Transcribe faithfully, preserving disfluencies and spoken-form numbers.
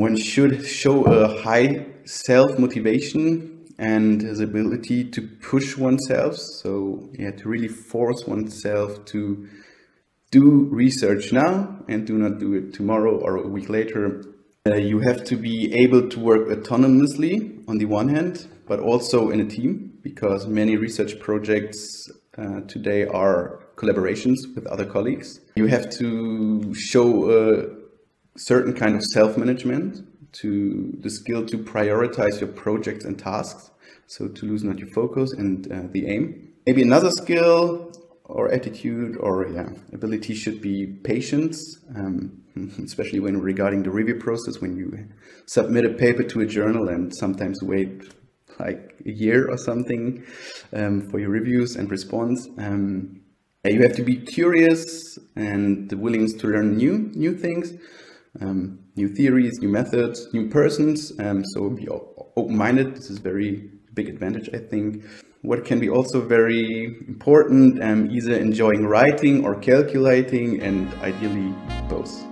one should show a high self-motivation and his ability to push oneself. So yeah, to really force oneself to do research now and do not do it tomorrow or a week later. Uh, you have to be able to work autonomously on the one hand, but also in a team, because many research projects uh, today are collaborations with other colleagues. You have to show a certain kind of self-management, to the skill to prioritize your projects and tasks, so to lose not your focus and uh, the aim. Maybe another skill or attitude or yeah, ability should be patience, um, especially when regarding the review process, when you submit a paper to a journal and sometimes wait like a year or something um, for your reviews and response. Um, you have to be curious and the willingness to learn new new things, um, new theories, new methods, new persons. Um, so be open-minded. This is very big advantage, I think. What can be also very important, um, either enjoying writing or calculating, and ideally both.